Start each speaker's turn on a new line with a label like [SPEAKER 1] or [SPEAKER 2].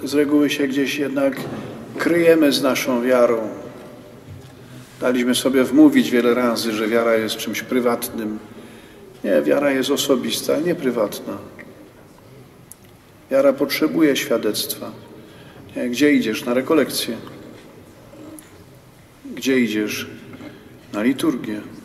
[SPEAKER 1] z reguły się gdzieś jednak kryjemy z naszą wiarą. Daliśmy sobie wmówić wiele razy, że wiara jest czymś prywatnym. Nie, wiara jest osobista, nie prywatna. Wiara potrzebuje świadectwa. Nie, gdzie idziesz? Na rekolekcję. Gdzie idziesz? Na liturgię.